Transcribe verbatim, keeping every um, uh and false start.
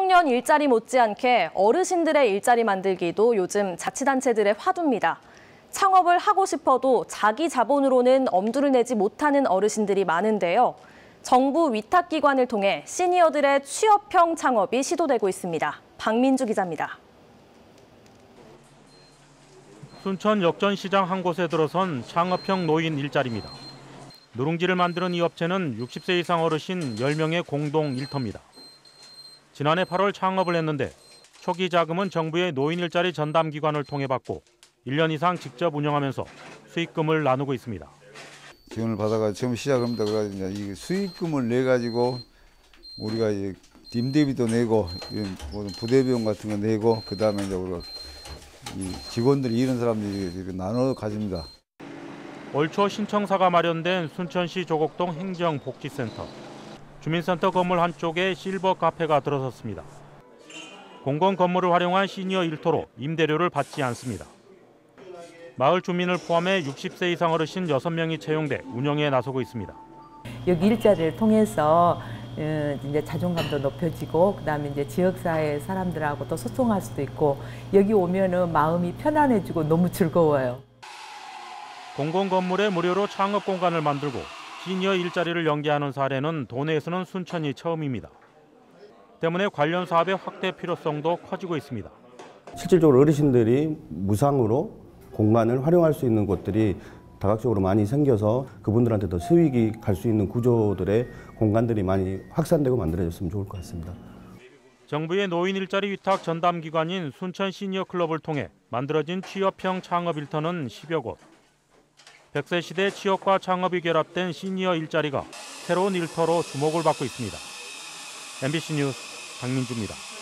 청년 일자리 못지않게 어르신들의 일자리 만들기도 요즘 자치단체들의 화두입니다. 창업을 하고 싶어도 자기 자본으로는 엄두를 내지 못하는 어르신들이 많은데요. 정부 위탁기관을 통해 시니어들의 취업형 창업이 시도되고 있습니다. 박민주 기자입니다. 순천 역전시장 한 곳에 들어선 창업형 노인 일자리입니다. 누룽지를 만드는 이 업체는 육십 세 이상 어르신 열 명의 공동 일터입니다. 지난해 팔월 창업을 했는데 초기 자금은 정부의 노인 일자리 전담 기관을 통해 받고 일 년 이상 직접 운영하면서 수익금을 나누고 있습니다. 지원을 받아가 처음 시작합니다. 그래서 이 수익금을 내 가지고 우리가 이제 임대비도 내고 모든 부대 비용 같은 거 내고 그 다음에 이제 우리가 이 직원들이 이런 사람들이 나눠 가집니다. 올 초 신청사가 마련된 순천시 조곡동 행정복지센터. 주민센터 건물 한쪽에 실버 카페가 들어섰습니다. 공공 건물을 활용한 시니어 일터로 임대료를 받지 않습니다. 마을 주민을 포함해 육십 세 이상 어르신 여섯 명이 채용돼 운영에 나서고 있습니다. 여기 일자리를 통해서 이제 자존감도 높여지고 그다음에 이제 지역사회 사람들하고 또 소통할 수도 있고 여기 오면은 마음이 편안해지고 너무 즐거워요. 공공 건물에 무료로 창업 공간을 만들고 시니어 일자리를 연계하는 사례는 도내에서는 순천이 처음입니다. 때문에 관련 사업의 확대 필요성도 커지고 있습니다. 실질적으로 어르신들이 무상으로 공간을 활용할 수 있는 곳들이 다각적으로 많이 생겨서 그분들한테 더 수익이 갈 수 있는 구조들의 공간들이 많이 확산되고 만들어졌으면 좋을 것 같습니다. 정부의 노인 일자리 위탁 전담 기관인 순천 시니어 클럽을 통해 만들어진 취업형 창업 일터는 십여 곳. 백 세 시대 취업과 창업이 결합된 시니어 일자리가 새로운 일터로 주목을 받고 있습니다. 엠비씨 뉴스 박민주입니다.